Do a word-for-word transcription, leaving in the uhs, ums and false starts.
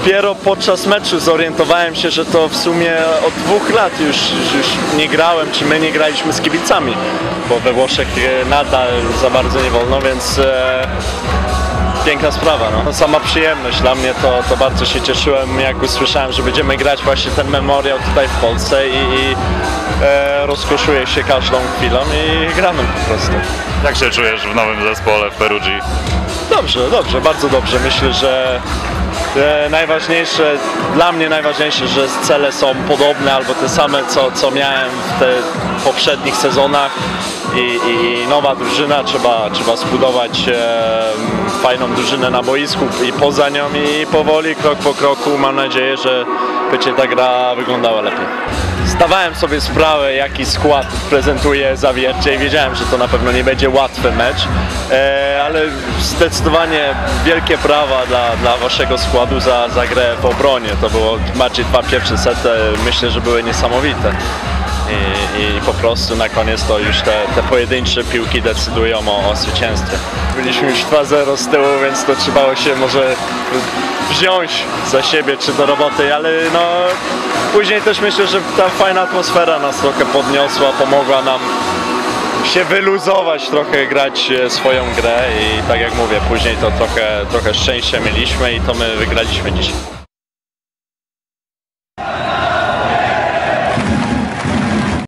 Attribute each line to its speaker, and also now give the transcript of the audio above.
Speaker 1: dopiero podczas meczu zorientowałem się, że to w sumie od dwóch lat już, już nie grałem, czy my nie graliśmy z kibicami, bo we Włoszech nadal za bardzo nie wolno, więc e, piękna sprawa. No. Sama przyjemność dla mnie, to, to bardzo się cieszyłem, jak usłyszałem, że będziemy grać właśnie ten memoriał tutaj w Polsce i, i e, rozkoszuję się każdą chwilą i gramy po prostu.
Speaker 2: Jak się czujesz w nowym zespole w Perugii?
Speaker 1: Dobrze, dobrze, bardzo dobrze. Myślę, że e, najważniejsze, dla mnie najważniejsze, że cele są podobne albo te same, co, co miałem w te poprzednich sezonach i, i nowa drużyna, trzeba, trzeba zbudować e, fajną drużynę na boisku i poza nią i powoli, krok po kroku, mam nadzieję, że będzie ta gra wyglądała lepiej. Zdawałem sobie sprawę, jaki skład prezentuje Zawiercie i wiedziałem, że to na pewno nie będzie łatwy mecz, e, ale zdecydowanie wielkie brawa dla, dla waszego składu za, za grę w obronie. To było bardziej dwa pierwsze sety, myślę, że były niesamowite. I, i po prostu na koniec to już te, te pojedyncze piłki decydują o, o zwycięstwie. Byliśmy już dwa zero z tyłu, więc to trzeba się może wziąć za siebie czy do roboty, ale no później też myślę, że ta fajna atmosfera nas trochę podniosła, pomogła nam się wyluzować, trochę grać swoją grę i tak jak mówię, później to trochę, trochę szczęścia mieliśmy i to my wygraliśmy dzisiaj.